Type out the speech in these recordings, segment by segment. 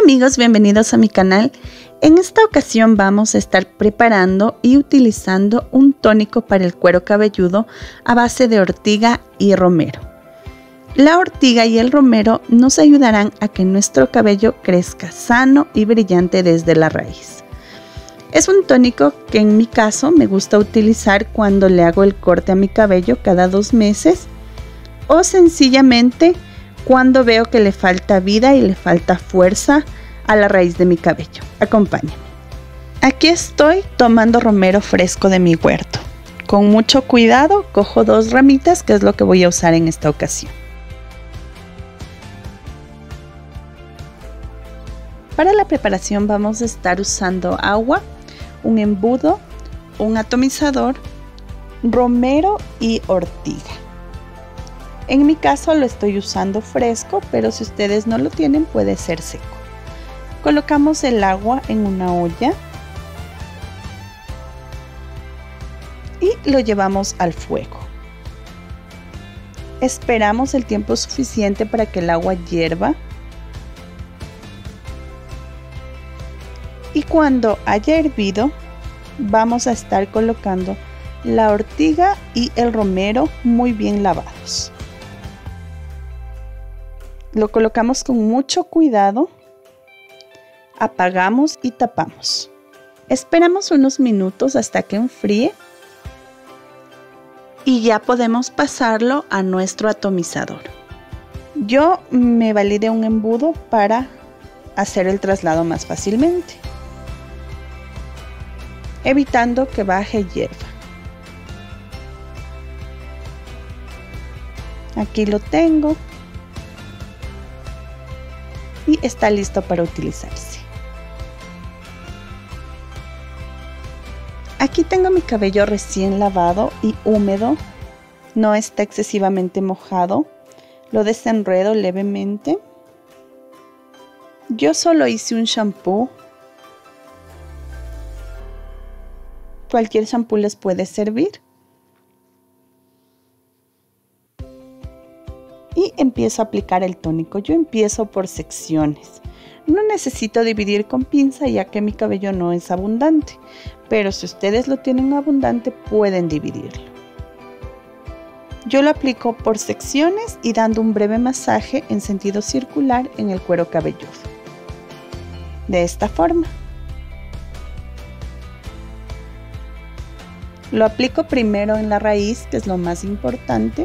amigos, bienvenidos a mi canal. En esta ocasión vamos a estar preparando y utilizando un tónico para el cuero cabelludo a base de ortiga y romero. La ortiga y el romero nos ayudarán a que nuestro cabello crezca sano y brillante desde la raíz. Es un tónico que en mi caso me gusta utilizar cuando le hago el corte a mi cabello cada 2 meses o sencillamente cuando veo que le falta vida y le falta fuerza a la raíz de mi cabello. Acompáñenme. Aquí estoy tomando romero fresco de mi huerto. Con mucho cuidado cojo 2 ramitas, que es lo que voy a usar en esta ocasión. Para la preparación vamos a estar usando agua, un embudo, un atomizador, romero y ortiga. En mi caso lo estoy usando fresco, pero si ustedes no lo tienen puede ser seco. Colocamos el agua en una olla y lo llevamos al fuego. Esperamos el tiempo suficiente para que el agua hierva. Y cuando haya hervido, vamos a estar colocando la ortiga y el romero muy bien lavados. Lo colocamos con mucho cuidado, apagamos y tapamos. Esperamos unos minutos hasta que enfríe y ya podemos pasarlo a nuestro atomizador. Yo me valí de un embudo para hacer el traslado más fácilmente, evitando que baje hierba. Aquí lo tengo y está listo para utilizarse. Aquí tengo mi cabello recién lavado y húmedo, no está excesivamente mojado. Lo desenredo levemente. Yo solo hice un shampoo. Cualquier shampoo les puede servir. Y empiezo a aplicar el tónico. Yo empiezo por secciones. No necesito dividir con pinza ya que mi cabello no es abundante. Pero si ustedes lo tienen abundante pueden dividirlo. Yo lo aplico por secciones y dando un breve masaje en sentido circular en el cuero cabelludo. De esta forma. Lo aplico primero en la raíz, que es lo más importante.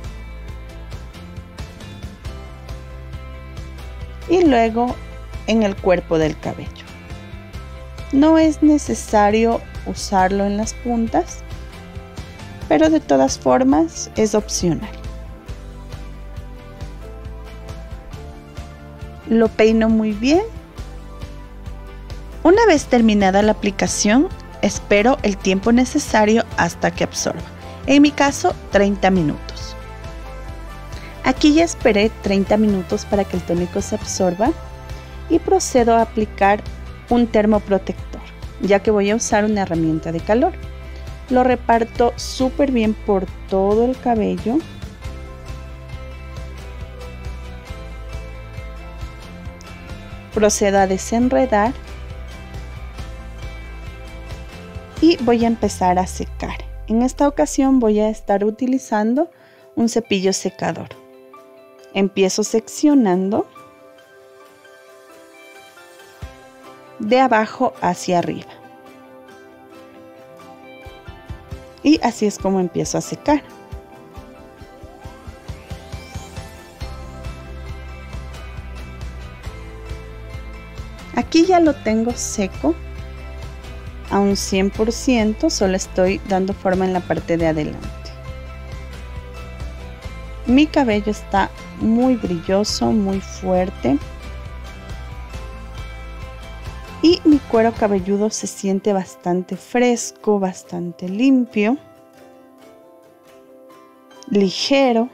Y luego en el cuerpo del cabello. No es necesario usarlo en las puntas, pero de todas formas es opcional. Lo peino muy bien. Una vez terminada la aplicación, espero el tiempo necesario hasta que absorba. En mi caso, 30 minutos. Aquí ya esperé 30 minutos para que el tónico se absorba y procedo a aplicar un termoprotector, ya que voy a usar una herramienta de calor. Lo reparto súper bien por todo el cabello. Procedo a desenredar y voy a empezar a secar. En esta ocasión voy a estar utilizando un cepillo secador. Empiezo seccionando de abajo hacia arriba. Y así es como empiezo a secar. Aquí ya lo tengo seco a un 100%, solo estoy dando forma en la parte de adelante. Mi cabello está muy brilloso, muy fuerte. Y mi cuero cabelludo se siente bastante fresco, bastante limpio, ligero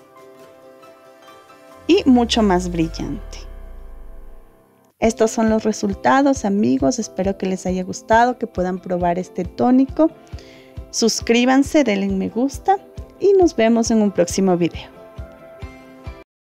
y mucho más brillante. Estos son los resultados, amigos. Espero que les haya gustado, que puedan probar este tónico. Suscríbanse, denle me gusta y nos vemos en un próximo video.